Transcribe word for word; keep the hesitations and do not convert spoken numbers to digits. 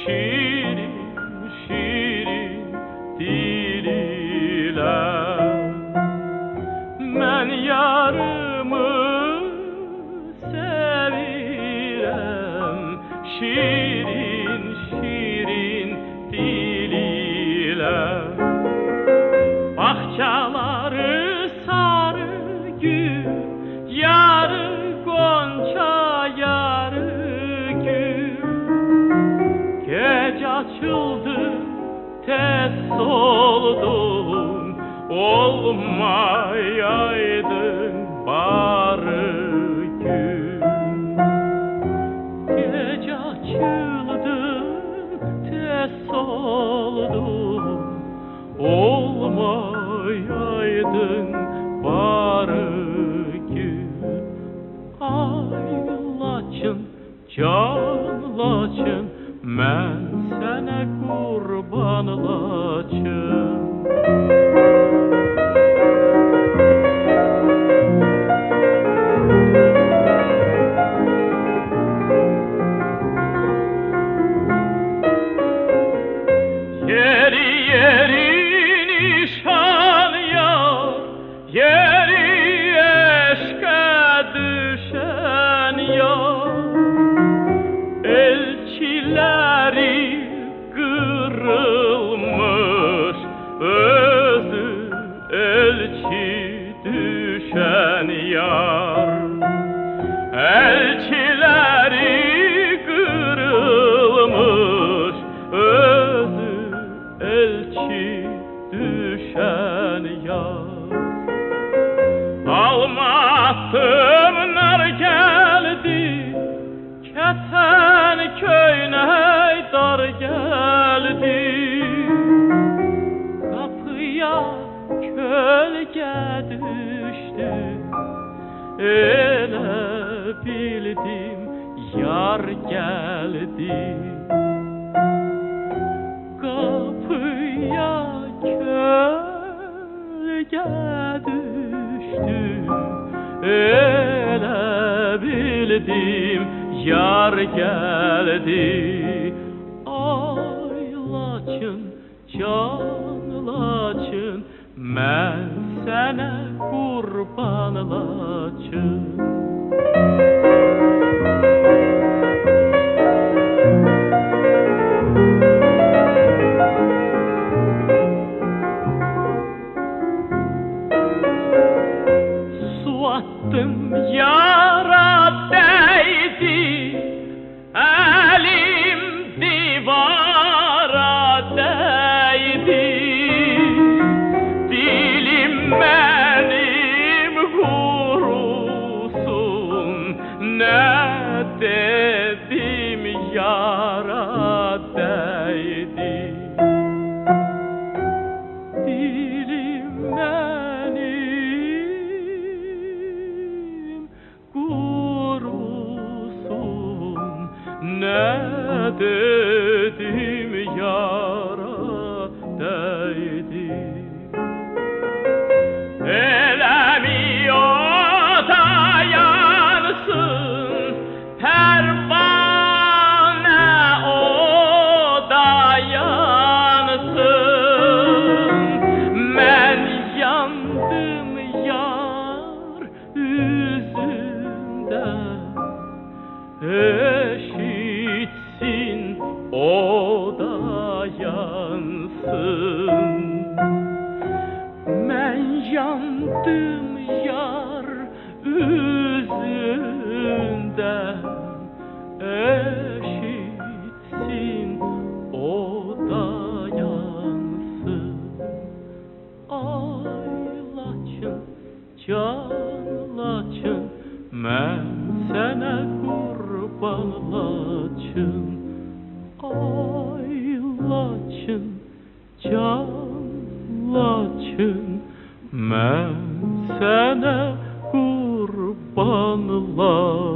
şirin şirin dil ile men yarımı sevirem, şirin şirin dil ile. Bahçaları sarı gül, yarı gonca yarı gül. Gece açıldı tez soldum, olmayaydın barı gün. Gece açıldı tez soldum, olmayaydın barı gün. Ay laçın, can laçın, mən sənə qurban laçın. Yeri yeri nişan yar, yeri eşqə düşən yar. Elçiləri kırılmış, özü elçi düşen yar. Elçiləri kırılmış, özü elçi düşen yar. Almatımlar geldi, keten köynək dar geldi. Kapıya kölge düştü, elə bildim yar geldi. Kapıya kölge düştü, elə bildim yar geldi. Ay laçın, can laçın, mən sənə qurban laçın. Su attım yara değdi, elim divara değdi. Dilim benim kurusun, ne dedim yara değdi. Dilim benim kurusun, ne dedim yara değdi. Elemi o dayansın, pervane o dayansın. Men yandım yar yüzünden, eşitsin o dayansın. Men yandım yar yüzünden, eşitsin o dayansın. Ay laçın, can laçın, mən sənə qurban laçın. Ay laçın, can laçın, mən sənə qurban laçın.